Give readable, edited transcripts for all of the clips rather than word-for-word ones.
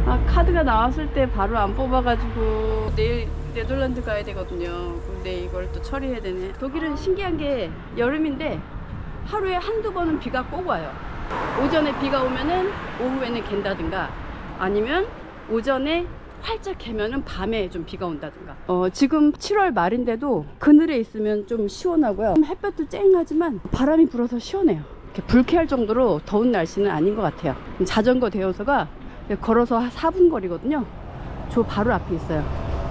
아, 카드가 나왔을 때 바로 안 뽑아가지고 내일 네덜란드 가야 되거든요. 근데 이걸 또 처리해야 되네. 독일은 신기한 게 여름인데 하루에 한두 번은 비가 꼭 와요. 오전에 비가 오면은 오후에는 갠다든가, 아니면 오전에 활짝 개면은 밤에 좀 비가 온다든가. 지금 7월 말인데도 그늘에 있으면 좀 시원하고요. 햇볕도 쨍하지만 바람이 불어서 시원해요. 이렇게 불쾌할 정도로 더운 날씨는 아닌 것 같아요. 자전거 대여소가 걸어서 4분 거리거든요. 저 바로 앞에 있어요.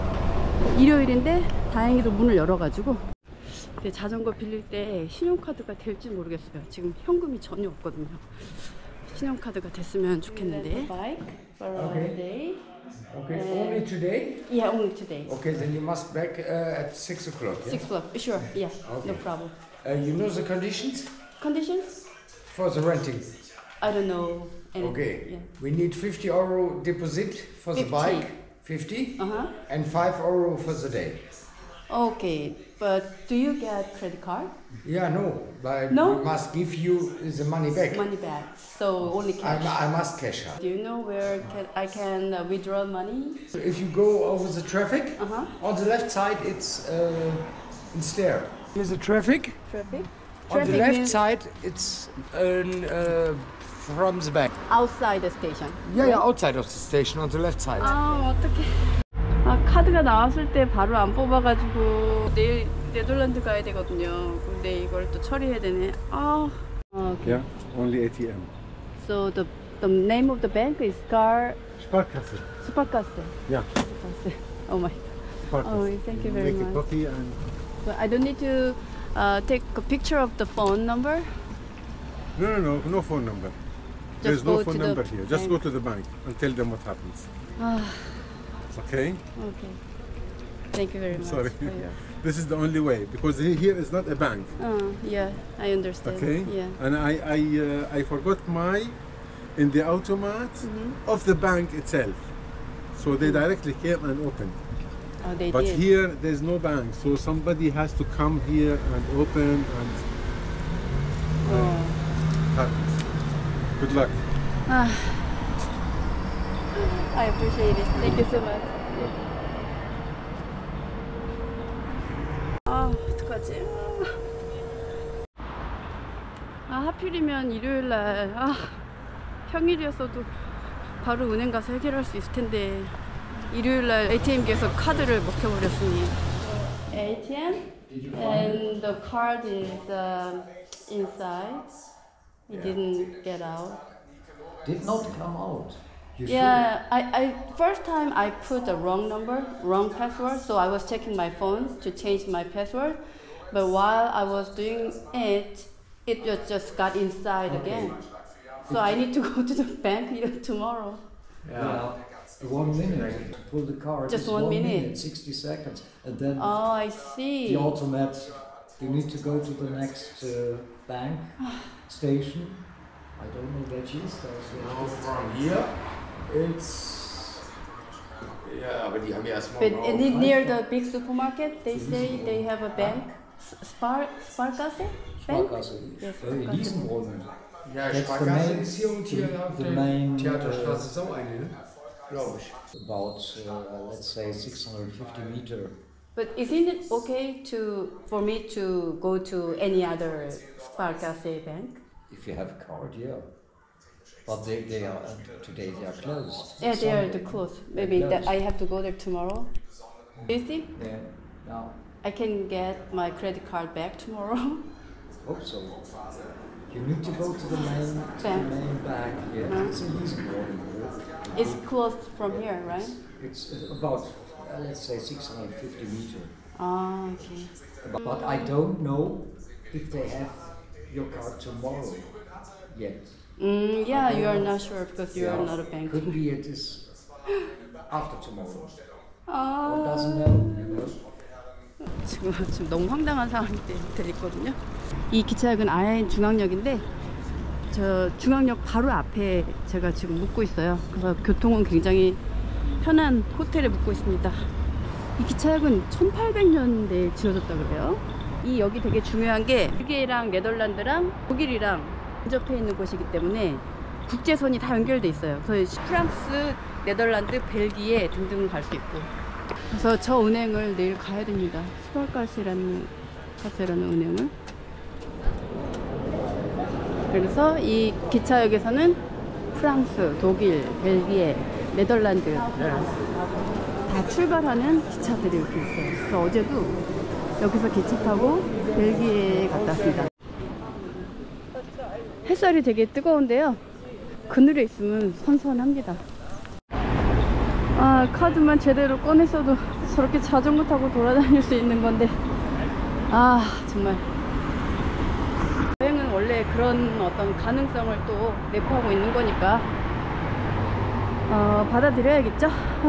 일요일인데 다행히도 문을 열어가지고. 근데 자전거 빌릴 때 신용카드가 될지 모르겠어요. 지금 현금이 전혀 없거든요. 신용카드가 됐으면 좋겠는데. Okay. Okay, only today? Yeah, only today. Okay, then you must back at 6 o'clock. Yeah? 6 o'clock, sure, yeah, Okay. no problem. You know the conditions Conditions? for the renting? I don't know anything. Okay, Yeah. we need 50 euro deposit for the 50. bike, 50, Uh-huh. and 5 euro for the day. Okay, but do you get credit card? Yeah, no, but No? we must give you the money back. Money back, so only cash. I must cash out. Do you know where I can withdraw money? If you go over the traffic, Uh-huh. on the left side it's there. Here's the traffic. Traffic? On the Traffic left means side it's from the bank. outside the station. Yeah, outside of the station on the left side. 아, 어떡해. 아, 카드가 나왔을 때 바로 안 뽑아가지고 내일 네덜란드 가야 되거든요. 근데 이걸 또 처리해야 되네. 아. Okay. Yeah, only ATM. So the name of the bank is Sparkasse. Sparkasse. Yeah, Sparkasse. Oh my. Sparkasse. Oh, thank you very Make a much. coffee and But I don't need to take a picture of the phone number. no phone number. There's go no to phone the number here. Just bank. go to the bank and tell them what happens. Ah, Okay? okay. Thank you very much. Sorry. for your- This is the only way because here is not a bank. Yeah, I understand. Okay? Yeah. And I forgot my in the automat of the bank itself. So they directly came and opened. Oh, they But did. here there's no bank, so somebody has to come here and open and Oh. happens. Good luck. I appreciate it. Thank you so much. 아, 어떡하지? 아, 하필이면 일요일 날. 아, 평일이었어도 바로 은행 가서 해결할 수 있을 텐데 일요일 날 ATM기에서 카드를 먹혀버렸으니. ATM and the card is inside. It didn't get out. Did not come out. Yeah, I first time I put the wrong number, wrong password, so I was checking my phone to change my password. But while I was doing it, it just got inside again. So I need to go to the bank tomorrow. Yeah. 1 minute to pull the card. Just is 1 minute. 60 seconds, and then Oh, I see. the automat. You need to go to the next bank station. I don't know where she is. From here, it's aber die haben erstmal But near the big supermarket, they say they have a bank. Sparkasse? Bank? Sparkasse. Yes, Riesenbrunnen. Ja, That's the Sparkasse main- ist hier und hier auf the der main, Theaterstraße ist auch eine, ne? Glaube ich. About let's say 650 meter. But isn't it okay for me to go to any other Sparkasse bank? If you have a card, yeah. But they are today they are closed. Yeah, they are Sunday. close. Maybe They're that closed. I have to go there tomorrow. Do you think Yeah. Now, I can get my credit card back tomorrow? hope so. You need to go to the main bank. Yeah, Uh-huh. it's a Riesenbrunnen. It's closed from here, right? It's about let's say 650 meter. Ah, okay. But I don't know if they have your card tomorrow yet. Yeah, you are not sure because you are Yeah. not a bank. Could be it is after tomorrow. One 아, doesn't know, you know. 지금 너무 황당한 상황이 있거든요. 이 기차역은 아야인 중앙역인데 저 중앙역 바로 앞에 제가 지금 묵고 있어요. 그래서 교통은 굉장히 편한 호텔에 묵고 있습니다. 이 기차역은 1800년대에 지어졌다 그래요. 이 역이 되게 중요한 게 벨기에랑 네덜란드랑 독일이랑 근접해 있는 곳이기 때문에 국제선이 다 연결돼 있어요. 그래서 프랑스, 네덜란드, 벨기에 등등 갈 수 있고. 그래서 저 은행을 내일 가야 됩니다. 스팔카스라는 은행을. 그래서 이 기차역에서는 프랑스, 독일, 벨기에, 네덜란드 다 출발하는 기차들이 이렇게 있어요. 그래서 어제도 여기서 기차 타고 벨기에에 갔다 왔습니다. 햇살이 되게 뜨거운데요. 그늘에 있으면 선선합니다. 아, 카드만 제대로 꺼냈어도 저렇게 자전거 타고 돌아다닐 수 있는 건데, 아 정말 여행은 원래 그런 어떤 가능성을 또 내포하고 있는 거니까 받아들여야겠죠.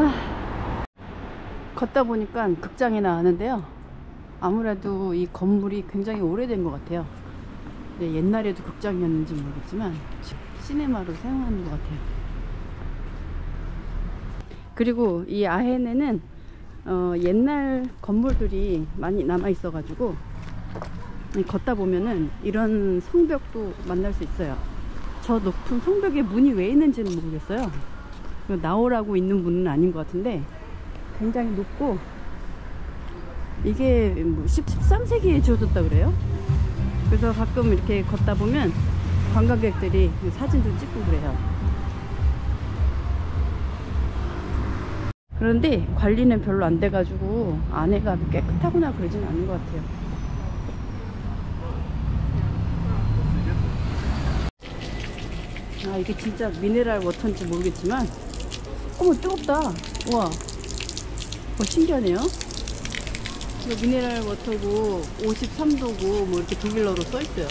걷다 보니까 극장에 나왔는데요. 아무래도 이 건물이 굉장히 오래된 것 같아요. 근데 옛날에도 극장이었는지 모르겠지만 시네마로 사용하는 것 같아요. 그리고 이 아헨에는 옛날 건물들이 많이 남아 있어 가지고 걷다 보면은 이런 성벽도 만날 수 있어요. 저 높은 성벽에 문이 왜 있는지는 모르겠어요. 나오라고 있는 문은 아닌 것 같은데 굉장히 높고, 이게 뭐 13세기에 지어졌다 그래요. 그래서 가끔 이렇게 걷다 보면 관광객들이 사진도 찍고 그래요. 그런데 관리는 별로 안 돼가지고 안에가 깨끗하거나 그러진 않은 것 같아요. 아, 이게 진짜 미네랄 워터인지 모르겠지만, 어머 뜨겁다. 우와, 신기하네요. 이거 미네랄 워터고 53도고 뭐 이렇게 독일어로 써있어요.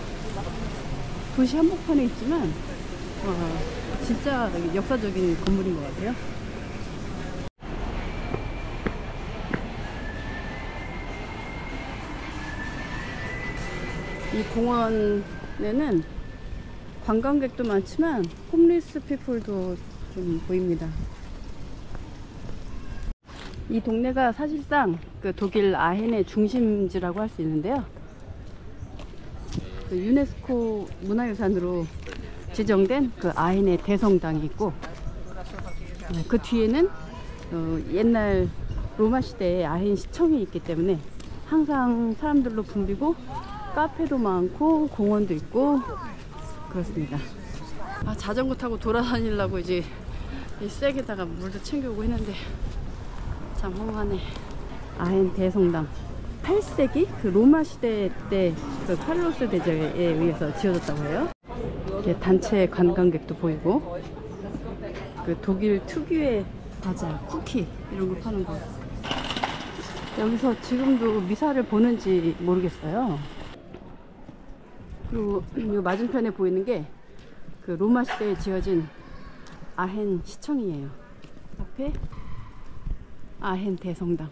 도시 한복판에 있지만 와, 진짜 역사적인 건물인 것 같아요. 이 공원에는 관광객도 많지만 홈리스 피플도 좀 보입니다. 이 동네가 사실상 그 독일 아헨의 중심지라고 할 수 있는데요. 그 유네스코 문화유산으로 지정된 그 아헨의 대성당이 있고, 그 뒤에는 옛날 로마 시대의 아헨 시청이 있기 때문에 항상 사람들로 붐비고 카페도 많고 공원도 있고 그렇습니다. 아, 자전거 타고 돌아다니려고 이제 이 쐐기에다가 물도 챙겨오고 했는데 참 허무하네. 아헨 대성당 8세기 그 로마 시대 때 그 카를로스 대제에 의해서 지어졌다고 해요. 이렇게 단체 관광객도 보이고, 그 독일 특유의 과자, 쿠키 이런 거 파는 거. 여기서 지금도 미사를 보는지 모르겠어요. 그리고 이 맞은편에 보이는 게 그 로마 시대에 지어진 아헨 시청이에요. 앞에 아헨 대성당.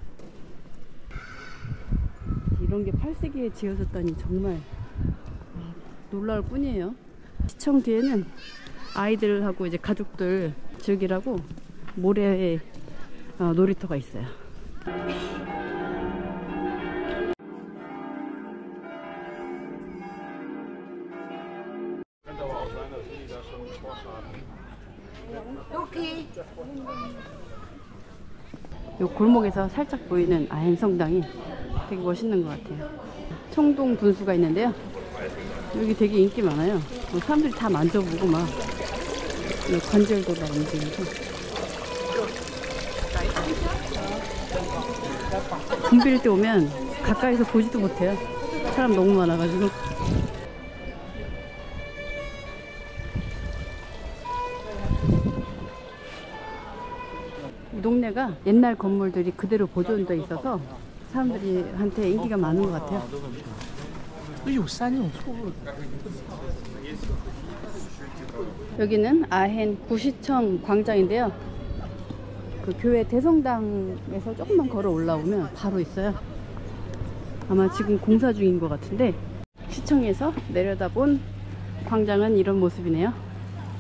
이런 게 8세기에 지어졌다니 정말 놀라울 뿐이에요. 시청 뒤에는 아이들하고 이제 가족들 즐기라고 모래에 놀이터가 있어요. 요 골목에서 살짝 보이는 아헨 성당이 되게 멋있는 것 같아요. 청동 분수가 있는데요. 여기 되게 인기 많아요. 사람들이 다 만져보고 막 관절도 막 움직이고. 붐빌 때 오면 가까이서 보지도 못해요. 사람 너무 많아가지고. 이 동네가 옛날 건물들이 그대로 보존되어 있어서 사람들한테 인기가 많은 것 같아요. 여기는 아헨 구시청 광장인데요. 그 교회 대성당에서 조금만 걸어 올라오면 바로 있어요. 아마 지금 공사 중인 것 같은데, 시청에서 내려다본 광장은 이런 모습이네요.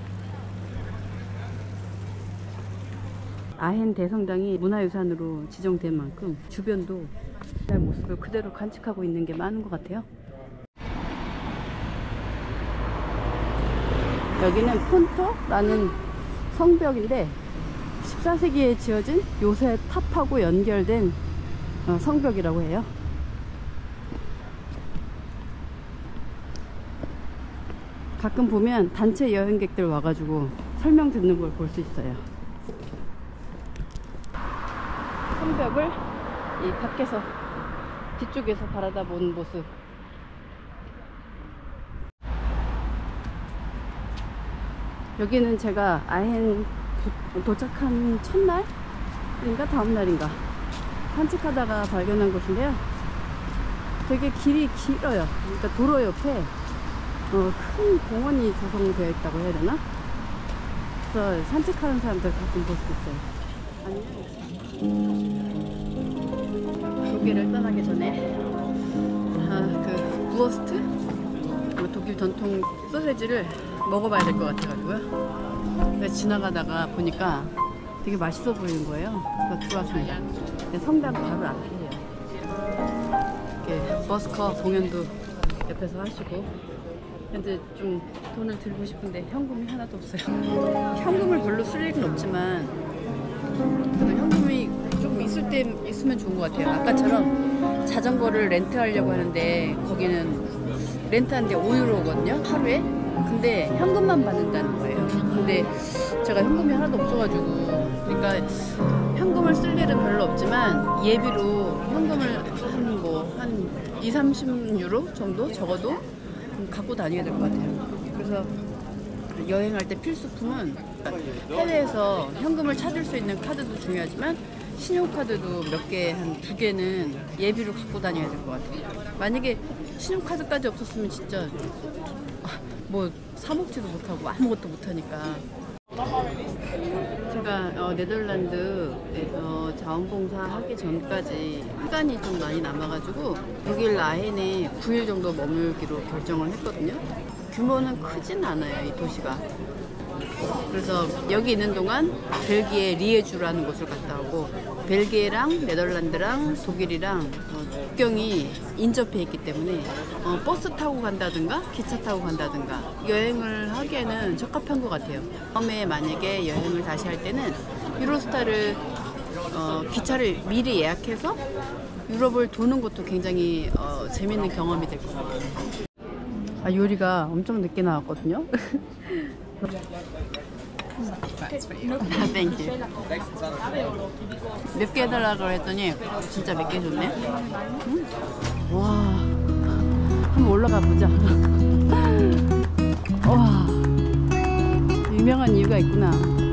아헨 대성당이 문화유산으로 지정된 만큼 주변도 옛날 모습을 그대로 간직하고 있는 게 많은 것 같아요. 여기는 폰토라는 성벽인데 14세기에 지어진 요새 탑하고 연결된 성벽이라고 해요. 가끔 보면 단체 여행객들 와가지고 설명 듣는 걸 볼 수 있어요. 성벽을 이 밖에서 뒤쪽에서 바라다 보는 모습. 여기는 제가 아헨 도착한 첫날인가 다음날인가 산책하다가 발견한 곳인데요. 되게 길이 길어요. 그러니까 도로 옆에 큰 공원이 조성되어 있다고 해야 되나? 그래서 산책하는 사람들 가끔 볼 수 있어요. 독일을 떠나기 전에 그 부어스트? 독일 전통 소세지를 먹어봐야 될 것 같아가지고요. 그래서 지나가다가 보니까 되게 맛있어 보이는 거예요. 그래서 들어왔습니다. 성당 바로 앞이에요. 이렇게 버스커 공연도 옆에서 하시고. 근데 좀 돈을 들고 싶은데 현금이 하나도 없어요. 현금을 별로 쓸 일은 없지만 그래도 현금이 좀 있으면 좋은 것 같아요. 아까처럼 자전거를 렌트하려고 하는데 거기는 렌트하는데 5유로거든요 하루에. 근데 현금만 받는다는 거예요. 근데 제가 현금이 하나도 없어가지고, 그러니까 현금을 쓸 일은 별로 없지만 예비로 현금을 한 20-30유로 정도 적어도 갖고 다녀야 될 것 같아요. 그래서 여행할 때 필수품은 해외에서 현금을 찾을 수 있는 카드도 중요하지만 신용카드도 몇 개, 한 2개는 예비로 갖고 다녀야 될 것 같아요. 만약에 신용카드까지 없었으면 진짜 뭐 사먹지도 못하고 아무것도 못하니까. 제가 네덜란드에서 자원봉사 하기 전까지 시간이 좀 많이 남아가지고 독일 아헨에 9일 정도 머물기로 결정을 했거든요. 규모는 크진 않아요, 이 도시가. 그래서 여기 있는 동안 벨기에 리에주라는 곳을 갔다 오고, 벨기에랑 네덜란드랑 독일이랑 국경이 인접해 있기 때문에 버스 타고 간다든가 기차 타고 간다든가 여행을 하기에는 적합한 것 같아요. 다음에 만약에 여행을 다시 할 때는 유로스타를 기차를 미리 예약해서 유럽을 도는 것도 굉장히 재밌는 경험이 될 것 같아요. 요리가 엄청 늦게 나왔거든요. Thank you. 몇 개 해달라고 했더니 진짜 몇 개 줬네. 응? 와, 한번 올라가 보자. 와, 유명한 이유가 있구나.